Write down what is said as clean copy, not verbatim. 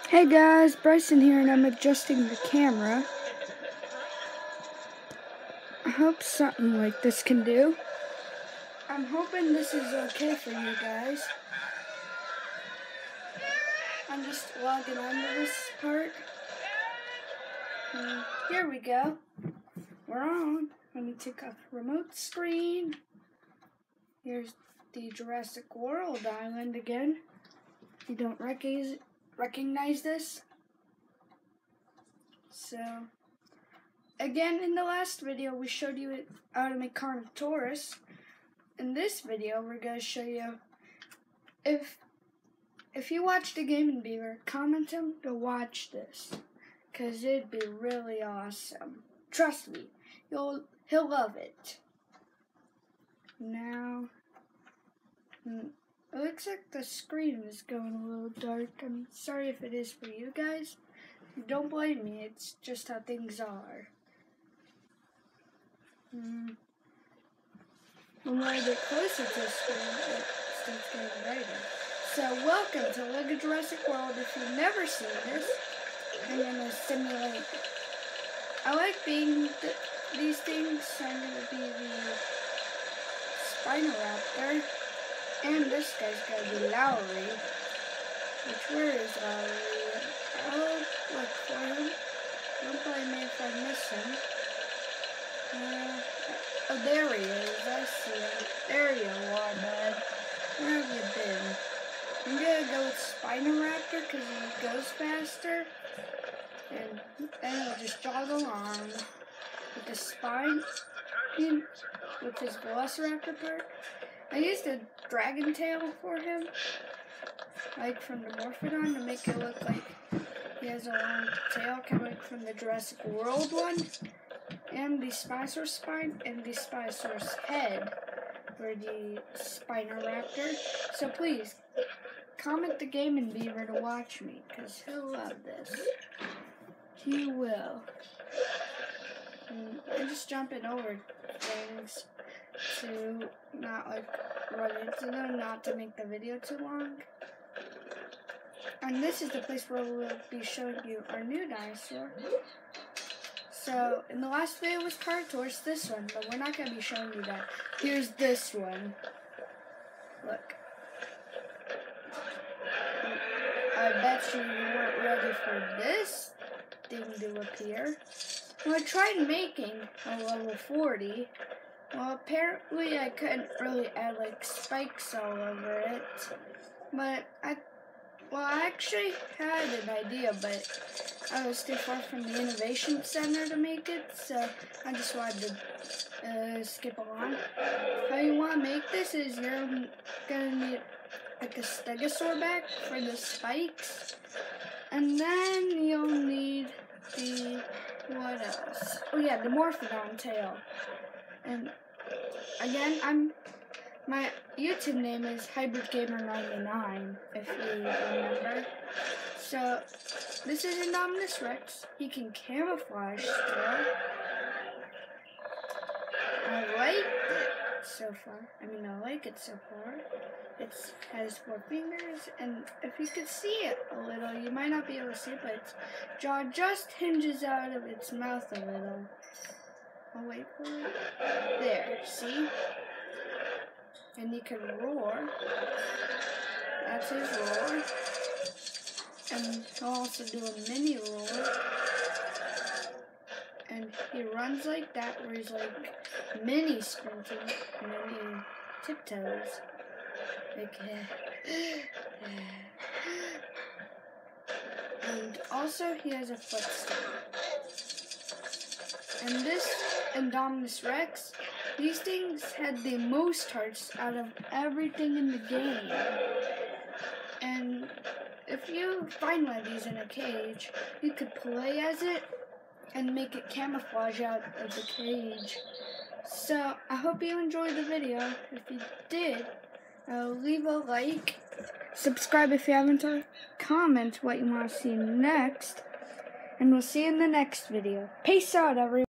Hey guys, Bryson here, and I'm adjusting the camera. I hope something like this can do. I'm hoping this is okay for you guys. I'm just logging onto this part. And here we go. We're on. Let me take off remote screen. Here's the Jurassic World Island again. If you don't recognize this. So, again, in the last video, we showed you how to make Carnotaurus. In this video, we're going to show you, if you watched a Gaming Beaver, comment him to watch this, because it'd be really awesome. Trust me, he'll love it. Now, it looks like the screen is going a little dark. I'm sorry if it is for you guys. Don't blame me, it's just how things are. When I get closer to the screen, it starts getting brighter. So welcome to LEGO Jurassic World. If you've never seen this, I'm going to simulate. I like being these things. I'm going to be the Spinaraptor. And this guy's going to be Lowry. Where is Lowry? I'll look for him. Don't blame me if I miss him. Oh, there he is. I see him. There you are, bud. Where have you been? I'm gonna go with Spinaraptor because he goes faster. And he'll just jog along with the spine, with his Velociraptor part. I used a dragon tail for him, like from the Morphodon, to make it look like he has a long tail, kind of like from the Jurassic World one. And the Spinosaurus spine and the Spinosaurus head for the Spinaraptor. So please, comment the Gaming Beaver to watch me, because he'll love this. He will. And I'm just jumping over things to not run into them, not to make the video too long. And this is the place where we'll be showing you our new dinosaur. So, in the last video was Carnotaurus, this one, but we're not going to be showing you that. Here's this one. Look. I bet you weren't ready for this thing to appear. Well, I tried making a level 40. Well, apparently I couldn't really add, like, spikes all over it. But I actually had an idea, but I was too far from the Innovation Center to make it, so I just wanted to skip along. How you want to make this is you're going to need like a Stegosaur back for the spikes, and then you'll need the, what else? Oh yeah, the Morphodon tail. And again, my YouTube name is HybridGamer99, if you remember. So, this is Indominus Rex. He can camouflage still. I like it so far. I like it so far. It has 4 fingers, and if you could see it a little, you might not be able to see it, but its jaw just hinges out of its mouth a little. I'll wait for it. There, see? And he can roar. That's his roar. And he'll also do a mini roar. And he runs like that, where he's like mini sprinting, and then he tiptoes. Like, and also he has a footstool. And this Indominus Rex, these things had the most hearts out of everything in the game. And if you find one of these in a cage, you could play as it and make it camouflage out of the cage. So, I hope you enjoyed the video. If you did, leave a like, subscribe if you haven't, comment what you want to see next, and we'll see you in the next video. Peace out, everyone.